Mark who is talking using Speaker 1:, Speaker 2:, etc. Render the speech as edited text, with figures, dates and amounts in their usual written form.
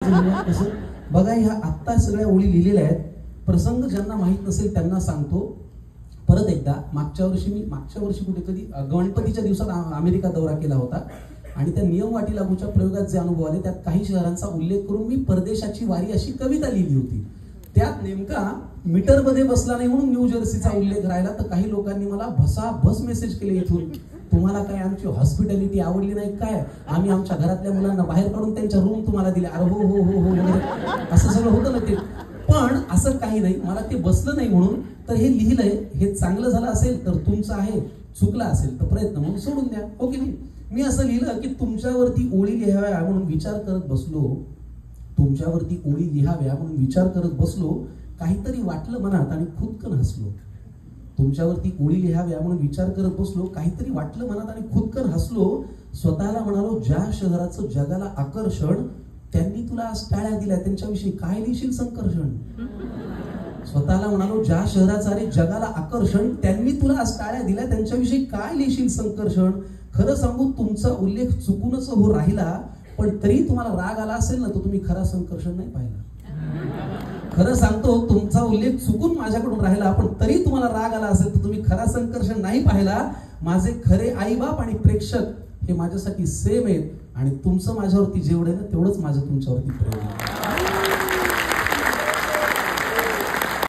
Speaker 1: लिहिलं कसं बघा. ह्या आत्ता सगळ्या ओळी लिहिलेल्या आहेत. प्रसंग ज्यांना माहित नसेल त्यांना सांगतो परत एकदा. मागच्या वर्षी कुठे कधी गणपतीच्या दिवसात अमेरिका दौरा केला होता आणि त्या नियमवाटी लागूच्या प्रयोगात जे अनुभव आले त्यात काही शहरांचा उल्लेख करून मी परदेशाची वारी अशी कविता लिहिली होती. त्यात नेमका मीटरमध्ये बसला नाही म्हणून न्यू जर्सीचा उल्लेख राहिला. तर काही लोकांनी मला भसाभस मेसेज केले इथून, तुम्हाला काय आमची हॉस्पिटॅलिटी आवडली नाही काय, आम्ही आमच्या घरातल्या मुलांना बाहेर काढून त्यांच्या रूम तुम्हाला दिले. अरे हो हो हो हो वगैरे असं सगळं होतं ना ते. पण असं काही नाही, मला ते बसलं नाही म्हणून तर हे लिहिलंय. हे चांगलं झालं असेल तर तुमचं आहे, चुकलं असेल तर प्रयत्न म्हणून सोडून द्या. हो की नाही. मी असं लिहिलं की तुमच्यावरती ओळी लिहाव्या म्हणून विचार करत बसलो, तुमच्यावरती ओळी लिहाव्या म्हणून विचार करत बसलो, काहीतरी वाटलं मनात आणि खुदकन हसलो. तुमच्यावरती ओळी लिहाव्या म्हणून विचार करत बसलो, काहीतरी वाटलं मनात आणि खुदकन हसलो. स्वतःला म्हणालो, ज्या शहराचं जगाला आकर्षण त्यांनी तुला आज टाळ्या दिल्या, त्यांच्याविषयी काय लिहिशील संकर्षण. स्वतःला म्हणालो, ज्या शहराचं अरे जगाला आकर्षण त्यांनी तुला आज टाळ्या दिल्या, त्यांच्याविषयी काय लिहिशील संकर्षण. खरं सांगू तुमचा उल्लेख चुकूनच हो राहिला, पण तरी तुम्हाला राग आला असेल ना तर तुम्ही खरा संकर्षण नाही पाहिला. खरं सांगतो तुमचा उल्लेख चुकून माझ्याकडून राहिला पण तरी तुम्हाला राग आला असेल तर तुम्ही खरा संकर्षण नाही पाहिला. माझे खरे आईबाप आणि प्रेक्षक हे माझ्यासाठी सेम आहेत आणि तुमचं माझ्यावरती जेवढं आहे ना तेवढंच माझं तुमच्यावरती प्रेम आहे.